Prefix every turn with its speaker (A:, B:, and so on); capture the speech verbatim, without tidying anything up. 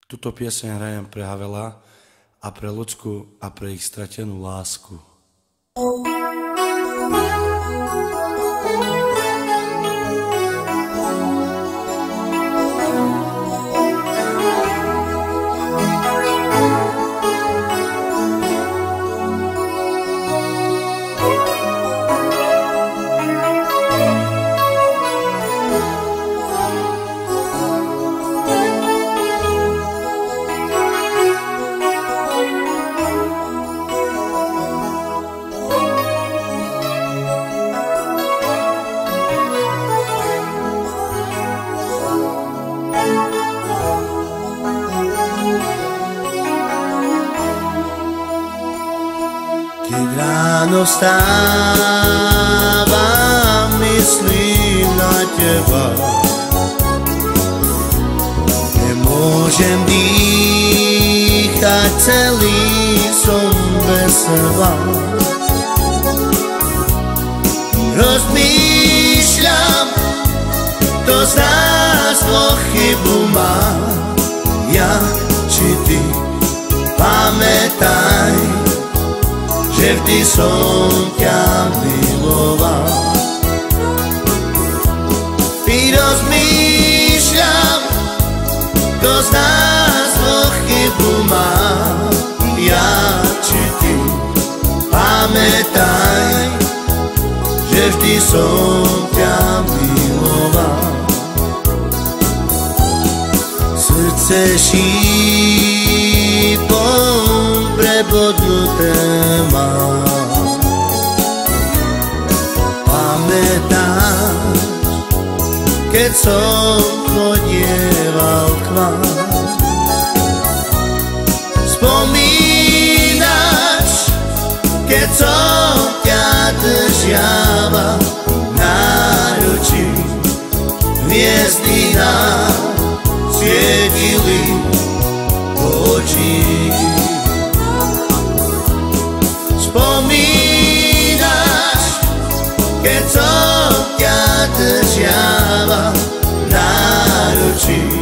A: Tuto pieseň hrajem pre Havela a pre Ľudsku a pre ich stratenú lásku.
B: Keď ráno vstávam, myslím na teba. Nemôžem dýchať, celý som bez seba. Rozmýšľam, kto z nás dvoch chybu má. Ja či ty, pamätaj, že vždy som ťa miloval. Ty rozmýšľam, kto z nás dvoch chybu má. Ja či ty, pamätaj, že vždy som ťa miloval. Srdce šípom prebodnuté mám. Pamätáš, keď som chodieval k vám? Spomínaš, keď som ťa držiaval v náručí? Hviezdy nám svietili do očí. Spomínaš, keď som ťa držiaval v náručí?